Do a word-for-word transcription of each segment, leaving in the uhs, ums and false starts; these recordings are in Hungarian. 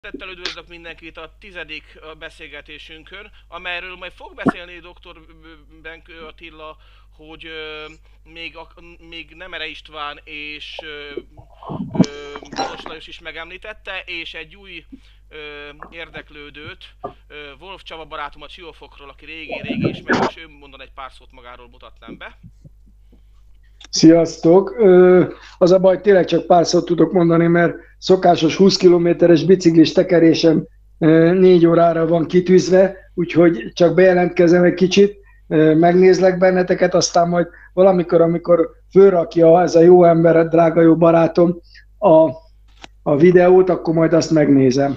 Tettel üdvözlök mindenkit a tizedik beszélgetésünkön, amelyről majd fog beszélni doktor Benkő Attila, hogy ö, még, a, még Nemere István és Balos Lajos is megemlítette, és egy új ö, érdeklődőt, ö, Wolf Csaba barátomat Siófokról, aki régi-régi ismerős, ő mondan egy pár szót magáról mutatnám be. Sziasztok! Az a baj, tényleg csak pár szót tudok mondani, mert szokásos húsz kilométeres biciklis tekerésem négy órára van kitűzve, úgyhogy csak bejelentkezem egy kicsit, megnézlek benneteket, aztán majd valamikor, amikor fölrakja ez a jó ember, drága jó barátom a, a videót, akkor majd azt megnézem.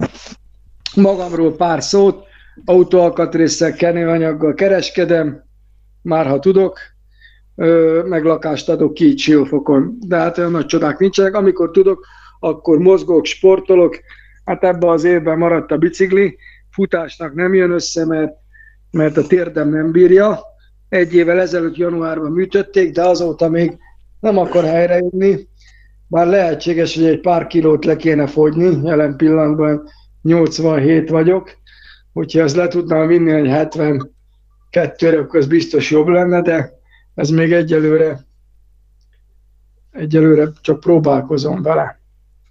Magamról pár szót, autóalkatrészsel, kenőanyaggal kereskedem, már ha tudok, meg lakást adok ki itt Siófokon. De hát olyan nagy csodák nincsenek. Amikor tudok, akkor mozgok, sportolok. Hát ebben az évben maradt a bicikli. Futásnak nem jön össze, mert, mert a térdem nem bírja. Egy évvel ezelőtt januárban műtötték, de azóta még nem akar helyrejönni. Bár lehetséges, hogy egy pár kilót le kéne fogyni. Jelen pillanatban nyolcvanhét vagyok. Hogyha ezt le tudnám vinni, egy hetvenkettőre, akkor az biztos jobb lenne, de ez még egyelőre, egyelőre csak próbálkozom vele.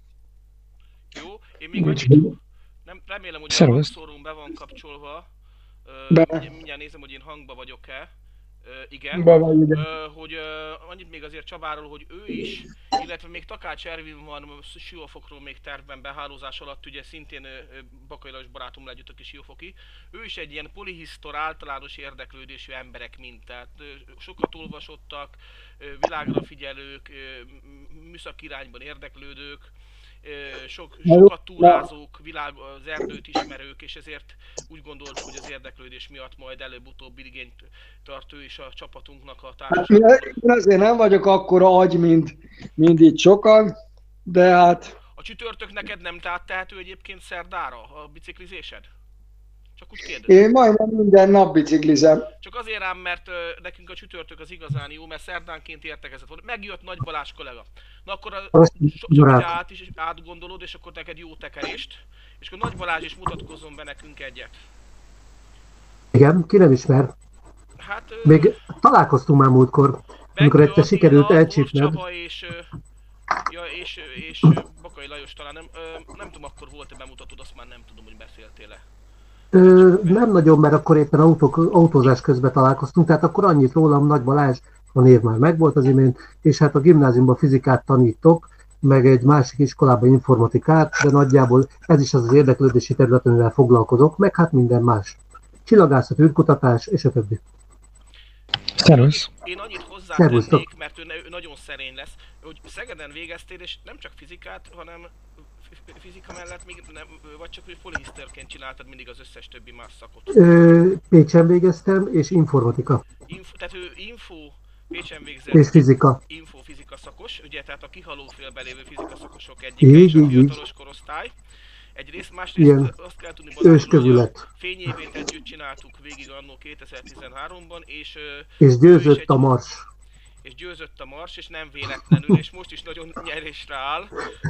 Jó, én még annyit, nem, remélem, hogy a hangszóróm be van kapcsolva. Be. Mindjárt nézem, hogy én hangba vagyok-e. Uh, igen, uh, hogy uh, annyit még azért Csabáról, hogy ő is, illetve még Takács Ervin van Siófokról még tervben behálózás alatt, ugye szintén uh, Bakai Lajos barátommal együtt, aki siófoki. Ő is egy ilyen polihisztor, általános érdeklődésű emberek mint, tehát uh, sokat olvasottak, uh, világra figyelők, uh, műszaki irányban érdeklődők, Sok, sokat túrázók, világ, az erdőt ismerők, és ezért úgy gondolt, hogy az érdeklődés miatt majd előbb-utóbb igényt tart ő is a csapatunknak a társaságban. Én azért nem vagyok akkora agy, mint, mint itt sokan, de hát... A csütörtök neked nem tehető egyébként szerdára a biciklizésed? Csak úgy kérdezem. Én majdnem minden nap biciklizem. Csak azért ám, mert uh, nekünk a csütörtök az igazán jó, mert szerdánként értekezett volt. Megjött Nagy Balázs kollega. Na akkor a, so, so, át is átgondolod, és akkor neked jó tekerést. És akkor Nagy Balázs is mutatkozzon be nekünk egyet. Igen, ki nem ismer. Hát... Uh, Még találkoztunk már múltkor, amikor egyszer sikerült elcsípned. És, uh, ja, és, és uh, Bakai Lajos talán nem, uh, nem tudom, akkor volt-e bemutatod, azt már nem tudom, hogy beszéltél-e. Ö, nem nagyon, mert akkor éppen autók, autózás közben találkoztunk, tehát akkor annyit rólam, Nagy Balázs, a név már megvolt az imént, és hát a gimnáziumban fizikát tanítok, meg egy másik iskolában informatikát, de nagyjából ez is az az érdeklődési terület, amivel foglalkozok, meg hát minden más. Csillagászat, űrkutatás, és a többi. Szervusz! Én annyit hozzátennék, mert ő, ő nagyon szerény lesz, hogy Szegeden végeztél, és nem csak fizikát, hanem fizika mellett még nem, vagy csak hogy polihisztörként csináltad mindig az összes többi más szakot? Ö, Pécsen végeztem, és informatika. Info, tehát ő info, Pécsen végzett, és fizika. Info fizika szakos, ugye tehát a kihalófélben lévő fizika szakosok egyike, és a fiatalos korosztály. Egyrészt, másrészt Igen. azt kell tudni Balázsról, hogy a fényévét együtt csináltuk végig annó kétezer-tizenháromban, és... És győzött a Mars. és győzött a Mars, és nem véletlenül, és most is nagyon nyerésre áll,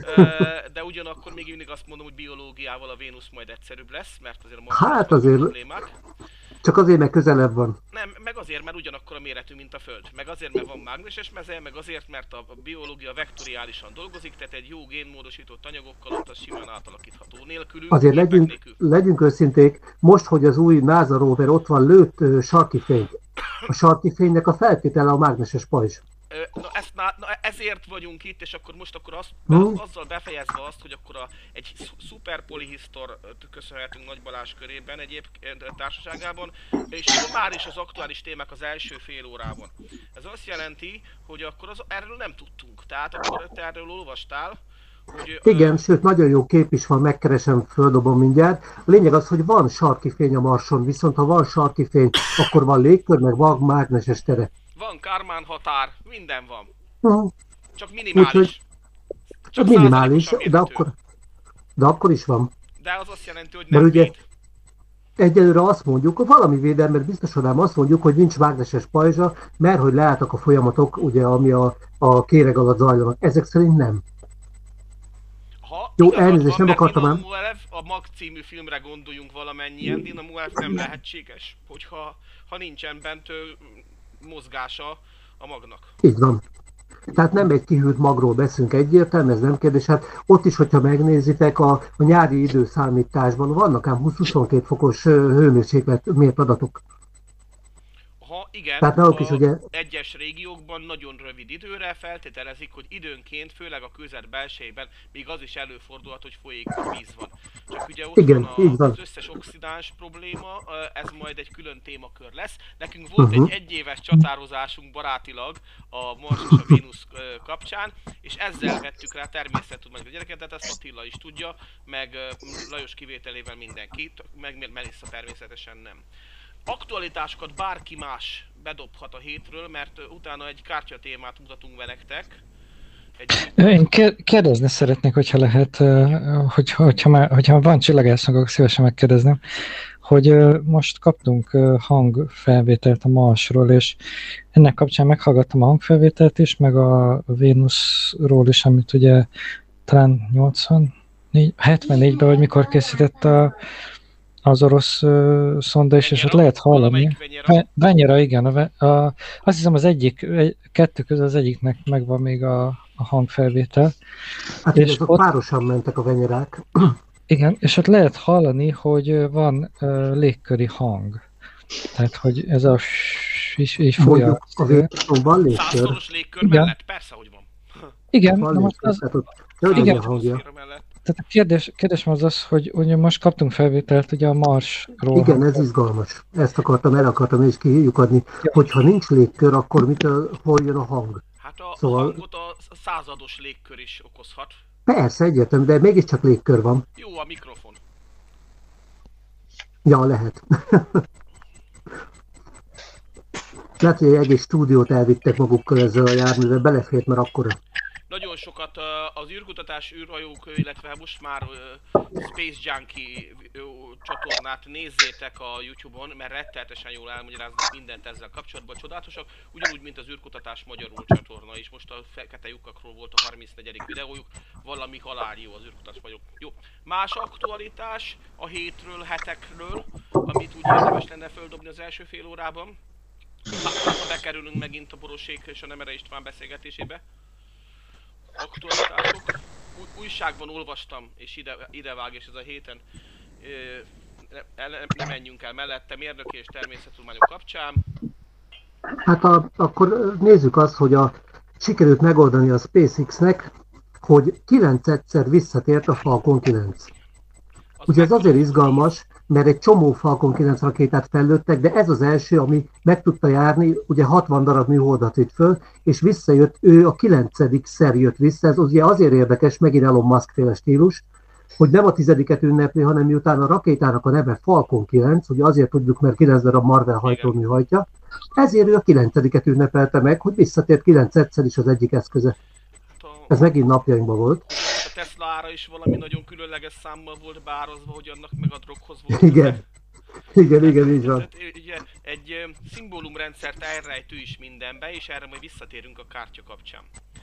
de ugyanakkor még mindig azt mondom, hogy biológiával a Vénusz majd egyszerűbb lesz, mert azért a Mars hát azért problémák. Csak azért, mert közelebb van. Nem, meg azért, mert ugyanakkor a méretű, mint a Föld. Meg azért, mert van mágneses meze, meg azért, mert a biológia vektoriálisan dolgozik, tehát egy jó génmódosított anyagokkal ott az simán átalakítható nélkülünk. Azért legyünk, legyünk őszinték, most, hogy az új NASA rover ott van, lőtt uh, sarki fényt. A sarki fénynek a feltétele a mágneses pajzs. Na, ezt, na, ezért vagyunk itt, és akkor most akkor azt, hmm. azzal befejezve azt, hogy akkor a, egy szuper polihisztor köszönhetünk Nagy Balázs körében egyébként társaságában, és már is az aktuális témák az első fél órában. Ez azt jelenti, hogy akkor az, erről nem tudtunk, tehát akkor te erről olvastál. Hogy, Igen, uh, sőt, nagyon jó kép is van, megkeresem, földobom mindjárt. A lényeg az, hogy van sarki fény a Marson, viszont ha van sarki fény, akkor van légkör, meg van mágneses tere. Van Kármán határ, minden van. Uh-huh. Csak minimális. Úgyhogy, Csak minimális, de akkor, de akkor is van. De az azt jelenti, hogy nem Mert ugye véd. Egyelőre azt mondjuk, valami védelmet biztosan nem azt mondjuk, hogy nincs mágneses pajzsa, mert hogy leálltak a folyamatok, ugye, ami a, a kéreg alatt zajlanak. Ezek szerint nem. Ha Jó, elnézést, nem akartam ám. Dinamo Elf, a Mag című filmre gondoljunk valamennyien, Dinamo Elf nem lehetséges, hogyha ha nincsen bent ö, mozgása a magnak. Így van. Tehát nem egy kihűlt magról beszélünk egyértelmű, ez nem kérdés. Hát ott is, hogyha megnézitek, a, a nyári időszámításban vannak ám húsz-huszonkettő fokos hőmérséklet mért adatok. Ha igen, tehát a is ugye... egyes régiókban nagyon rövid időre feltételezik, hogy időnként, főleg a közert belsejében, még az is előfordulhat, hogy folyékony víz van. Csak ugye ott igen, van, a, van az összes oxidáns probléma, ez majd egy külön témakör lesz. Nekünk volt uh-huh. egy egyéves csatározásunk barátilag a Mars és a Vénusz kapcsán, és ezzel vettük rá természettudományos gyereket, tehát ezt Attila is tudja, meg Lajos kivételével mindenki, meg Melissa természetesen nem. Aktualitásokat bárki más bedobhat a hétről, mert utána egy kártyatémát mutatunk be nektek. Egy... Én kérdezni szeretnék, hogyha lehet, hogy, hogyha, már, hogyha van csillagásznak, akkor szívesen megkérdezném, hogy most kaptunk hangfelvételt a Marsról, és ennek kapcsán meghallgattam a hangfelvételt is, meg a Vénuszról is, amit ugye talán nyolcvannégy, hetvennégyben, vagy mikor készített a az orosz uh, szonda is, és ott lehet hallani. Venyera, igen. A, a, azt hiszem az egyik, egy, kettő közül az egyiknek megvan még a, a hangfelvétel. Hát és azok ott, párosan mentek a venyerák. Igen, és ott lehet hallani, hogy van uh, légköri hang. Tehát, hogy ez a is, is folyam. A vétóban légkör. Százszoros légkör mellett? Persze, hogy van. Igen, van na most az... Tehát ott, igen. Tehát a kérdés, kérdésem az az, hogy ugye most kaptunk felvételt ugye a Marsról. Igen, ez izgalmas. Ezt akartam, el akartam és kilyukadni. Ja. Hogyha nincs légkör, akkor mitől, hol jön a hang? Hát a szóval... hangot a százados légkör is okozhat. Persze, egyértelmű, de mégiscsak légkör van. Jó a mikrofon. Ja, lehet. Lehet, hogy egy egész stúdiót elvittek magukkal ezzel a járművel, belefért, mert akkora. Nagyon sokat uh, az űrkutatás, űrhajók, illetve most már uh, Space Junkie uh, csatornát nézzétek a YouTube-on, mert rettenetesen jól elmagyaráznak mindent ezzel kapcsolatban, csodálatosak, ugyanúgy, mint az űrkutatás magyarul csatorna is. Most a fekete lyukakról volt a harmincnegyedik videójuk, valami halál jó az űrkutatás vagyok. Jó. Más aktualitás a hétről, hetekről, amit úgy érdemes lenne földobni az első fél órában. Ha bekerülünk megint a Borosék és a Nemere István beszélgetésébe. Aktualitások. Új, újságban olvastam, és ide, ide vág, és ez a héten e, ne, ne menjünk el mellette, mérnöki és természettudományok kapcsán. Hát a, akkor nézzük azt, hogy a, sikerült megoldani a SpaceX-nek, hogy kilencedszer visszatért a Falcon kilenc. Az ugye ez azért izgalmas, mert egy csomó Falcon kilenc rakétát fellőttek, de ez az első, ami meg tudta járni, ugye hatvan darab műholdat vitt föl, és visszajött, ő a kilencedik szer jött vissza, ez ugye azért érdekes, megint Elon Musk féle stílus, hogy nem a tizediket ünnepli, hanem miután a rakétának a neve Falcon kilenc, ugye azért tudjuk, mert kilenc darab Marvel hajtómű hajtja, ezért ő a kilencediket ünnepelte meg, hogy visszatért kilencedszer is az egyik eszköze. Ez megint napjainkban volt. A Tesla-ra is valami nagyon különleges számmal volt beárazva, hogy annak meg a droghoz volt. Igen, igen, igen, így van. Tehát, ugye, egy szimbólumrendszert elrejtő is mindenbe, és erre majd visszatérünk a kártya kapcsán.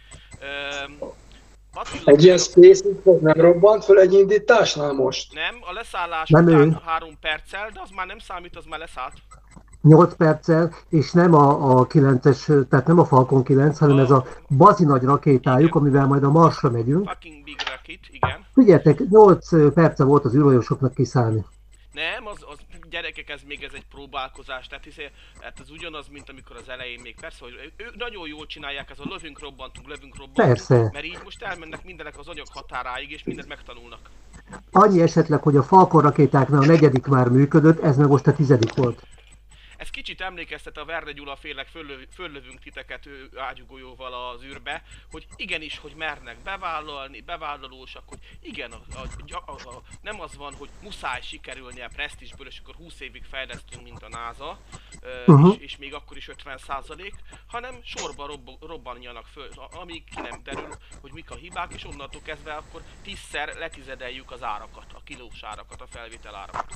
Um, Attila, egy ilyen SpaceX nem robbant föl egy indításnál most? Nem, a leszállás nem után ő. három perccel, de az már nem számít, az már leszállt. nyolc perccel, és nem a, a kilences, tehát nem a Falcon kilenc, hanem a... ez a bazi nagy rakétájuk, igen. Amivel majd a Marsra megyünk. Fucking big rocket, igen. Figyeljetek, nyolc perce volt az űrhajósoknak kiszállni. Nem, az, az gyerekek, ez még ez egy próbálkozás, tehát hisz, hát ez ugyanaz, mint amikor az elején még, persze, hogy ők nagyon jól csinálják, ez a lövünk, robbantunk, lövünk, robbantunk, persze. Mert így most elmennek mindenek az anyag határáig, és mindent megtanulnak. Annyi esetleg, hogy a Falcon rakétáknál a negyedik már működött, ez meg most a tizedik volt. Ez kicsit emlékeztet a Verne Gyula félek, föllöv, föllövünk titeket ágyúgolyóval az űrbe, hogy igenis, hogy mernek bevállalni, bevállalósak, hogy igen, a, a, a, a, nem az van, hogy muszáj sikerülnie a presztízsből, és akkor húsz évig fejlesztünk, mint a NASA, uh-huh. és, és még akkor is ötven százalék, hanem sorba robb, robbanjanak föl, amíg ki nem derül, hogy mik a hibák, és onnantól kezdve akkor tízszer letizedeljük az árakat, a kilós árakat, a felvétel árakat.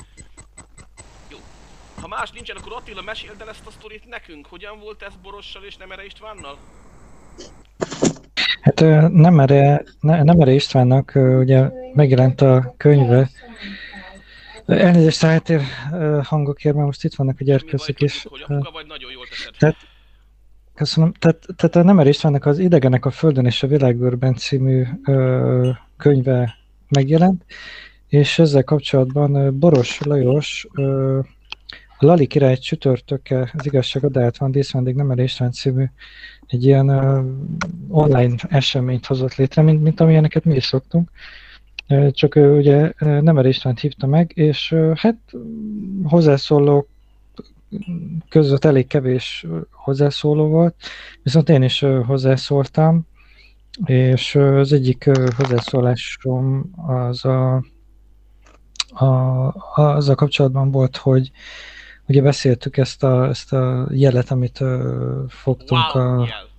Jó. Ha más nincsen, akkor Attila, meséld el ezt a sztorit nekünk. Hogyan volt ez Borossal és Nemere Istvánnal? Hát nem erre, nem erre Istvánnak ugye megjelent a könyve. Elnézést a háttér hangokért, mert most itt vannak a gyerkőcök is. Hogy apuka vagy, nagyon jól teszed. Tehát, köszönöm. Tehát, tehát a Nemer Istvánnak az Idegenek a Földön és a Világbőrben című ö, könyve megjelent, és ezzel kapcsolatban Boros Lajos ö, a Lali király csütörtöke, az igazság odaállt van, díszvendég Nemer István című egy ilyen ö, online eseményt hozott létre, mint, mint amilyeneket mi is szoktunk. Csak ugye Nemer Istvánt hívta meg, és hát hozzászólók között elég kevés hozzászóló volt, viszont én is hozzászóltam, és az egyik hozzászólásom az a, a, azzal kapcsolatban volt, hogy ugye beszéltük ezt a, ezt a jelet, amit fogtunk wow, a... Jel.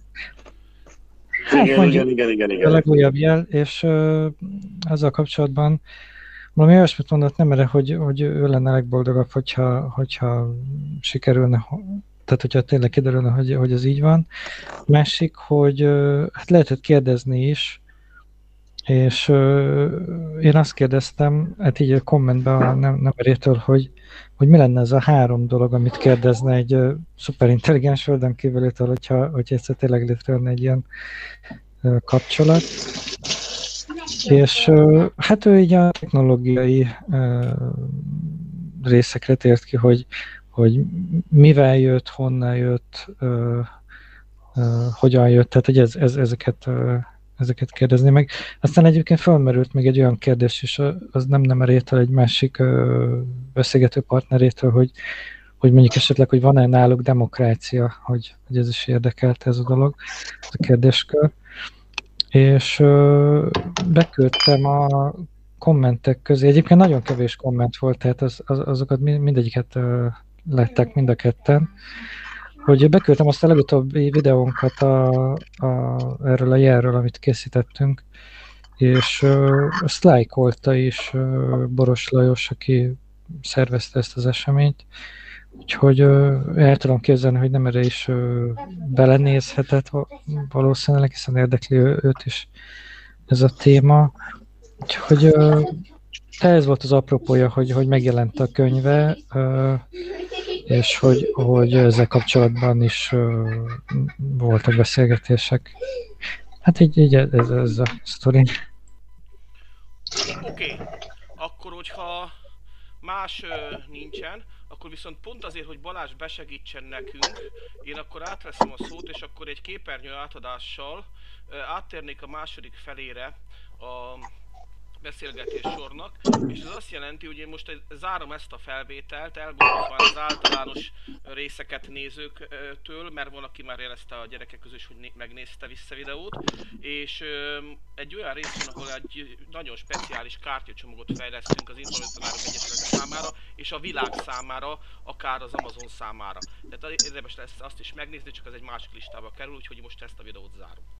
Hát igen, mondjuk, igen, igen, igen, igen. a legújabb jel, és uh, ezzel kapcsolatban valami olyasmit mondott nem erre, hogy, hogy ő lenne legboldogabb, hogyha, hogyha sikerülne, tehát hogyha tényleg kiderülne, hogy, hogy ez így van. Másik, hogy uh, hát lehetett kérdezni is, és uh, én azt kérdeztem, hát így a kommentben a nem, nem erétől, hogy, hogy mi lenne ez a három dolog, amit kérdezne egy uh, szuperintelligens földön kívülétől, hogyha, hogyha egyszer tényleg létrejönne egy ilyen uh, kapcsolat. És uh, hát ő így a technológiai uh, részekre tért ki, hogy, hogy mivel jött, honnan jött, uh, uh, hogyan jött, tehát hogy ez, ez, ezeket uh, ezeket kérdezni meg. Aztán egyébként felmerült még egy olyan kérdés is, az nem nem erétől, egy másik ö, beszélgető partnerétől, hogy, hogy mondjuk esetleg, hogy van-e náluk demokrácia, hogy, hogy ez is érdekelte ez a dolog, ez a kérdéskör. És ö, beküldtem a kommentek közé, egyébként nagyon kevés komment volt, tehát az, az, azokat mindegyiket ö, lettek mind a ketten, hogy beküldtem azt a legutóbbi videónkat a, a, erről a jelről, amit készítettünk, és uh, azt lájkolta is uh, Boros Lajos, aki szervezte ezt az eseményt, úgyhogy uh, el tudom képzelni, hogy nem erre is uh, belenézhetett valószínűleg, hiszen érdekli őt is ez a téma. Úgyhogy uh, ez volt az apropója, hogy, hogy megjelent a könyve, uh, és hogy, hogy ezzel kapcsolatban is uh, voltak beszélgetések. Hát így, így ez, ez a sztori. Oké, okay. Akkor hogyha más uh, nincsen, akkor viszont pont azért, hogy Balázs besegítsen nekünk, én akkor átveszem a szót, és akkor egy képernyő átadással uh, áttérnék a második felére a beszélgetés sornak, és ez azt jelenti, hogy én most zárom ezt a felvételt, elbúcsúzva az általános részeket nézőktől, mert van, aki már jelezte a gyerekek közül is, hogy megnézte vissza videót, és egy olyan rész van, ahol egy nagyon speciális kártyacsomagot fejlesztünk az Informatikai Egyesületek számára, és a világ számára, akár az Amazon számára. Tehát érdemes lesz azt is megnézni, csak ez egy másik listába kerül, úgyhogy most ezt a videót zárom.